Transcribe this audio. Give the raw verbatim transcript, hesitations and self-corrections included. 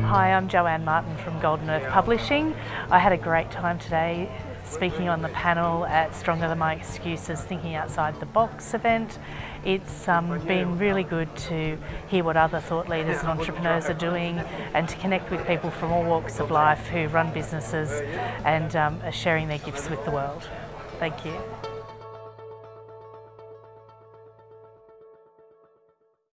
Hi, I'm Joanne Martin from Golden Earth Publishing. I had a great time today speaking on the panel at Stronger Than My Excuses Thinking Outside the Box event. It's um, been really good to hear what other thought leaders and entrepreneurs are doing and to connect with people from all walks of life who run businesses and um, are sharing their gifts with the world. Thank you.